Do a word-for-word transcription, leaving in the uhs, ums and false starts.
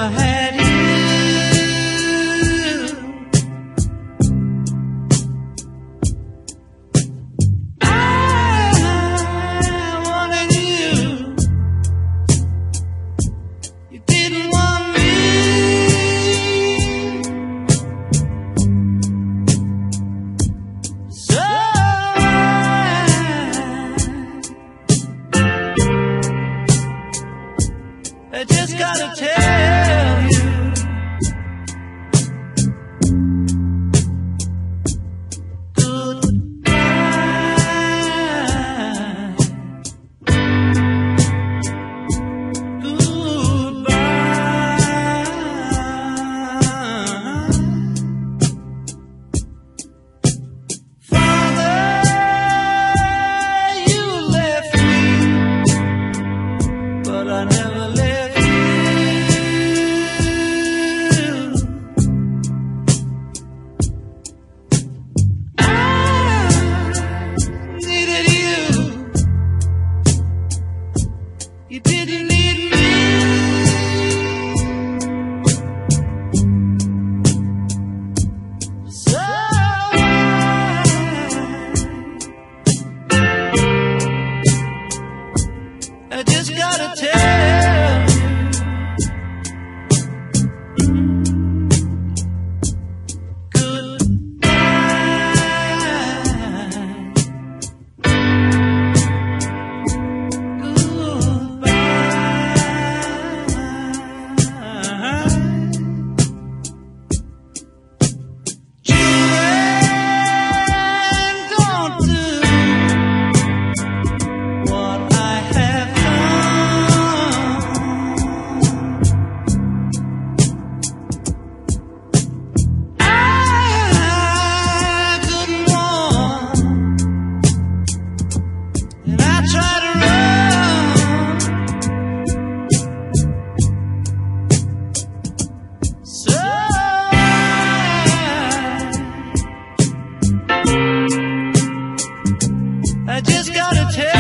I had you. I wanted you. You didn't want me. So I just gotta tell you, goodbye, goodbye. Father, you left me, but I never left you. I needed you. You didn't need me. So I just gotta tell you, I just gotta tell